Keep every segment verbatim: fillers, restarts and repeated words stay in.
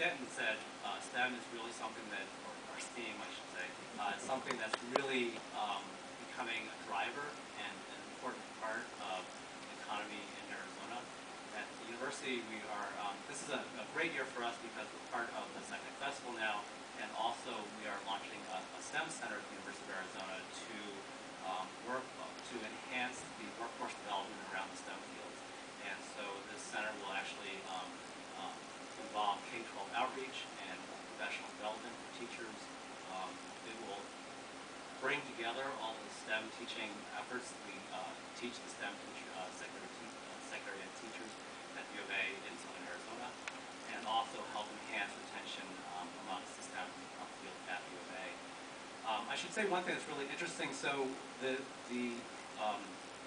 Denton said, uh, STEM is really something that, or, or STEAM I should say, uh, is something that's really um, becoming a driver and an important part of the economy in Arizona. At the university, we are, um, this is a, a great year for us because we're part of the SciTech Festival now, and also we are launching a, a STEM center at the University of Arizona to um, work uh, to enhance the workforce development around the STEM fields. And so this center will actually um, um, involve K twelve outreach and professional development for teachers. Um, it will bring together all the STEM teaching efforts. We uh, teach the STEM teacher, uh, secondary, te uh, secondary ed teachers at U of A in Southern Arizona, and also help enhance retention um, amongst the STEM field at U of A. Um, I should say one thing that's really interesting. So the the um,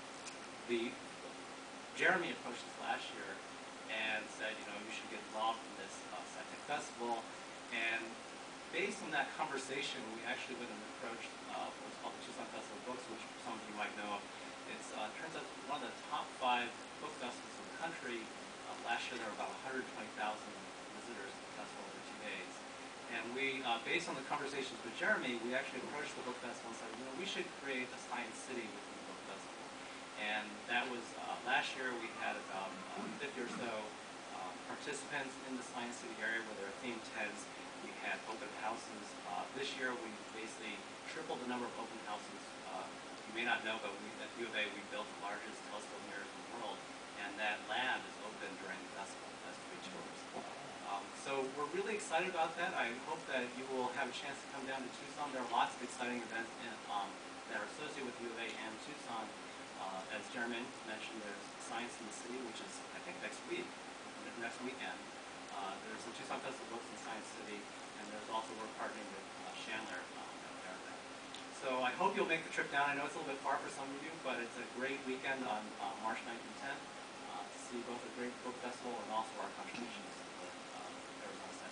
the Jeremy approached us last year and said, you know, you should get involved in this uh, SciTech Festival. And based on that conversation, we actually went and approached uh, what's called the Tucson Festival of Books, which some of you might know of. It uh, turns out one of the top five book festivals in the country. Uh, last year there were about one hundred twenty thousand visitors to the festival over two days. And we, uh, based on the conversations with Jeremy, we actually approached the book festival and said, you know, we should create a science city within the book festival. And that was, uh, last year we had about um, fifty or so uh, participants in the Science City area where there are themed tents. We had open houses. Uh, this year we basically tripled the number of open houses. Uh, you may not know, but we, at U of A we built the largest telescope mirrors in the world, and that lab is open during the festival as free tours. Um, so we're really excited about that. I hope that you will have a chance to come down to Tucson. There are lots of exciting events in, um, that are associated with U of A and Tucson. Uh, as Jeremy mentioned, there's Science in the City, which is, I think, next week, next weekend. Uh, there's the Tucson Festival of Books in Science City, and there's also, we're partnering with uh, Chandler um, out there. So I hope you'll make the trip down. I know it's a little bit far for some of you, but it's a great weekend on uh, March ninth and tenth uh, to see both a great book festival and also our contributions to the uh, Arizona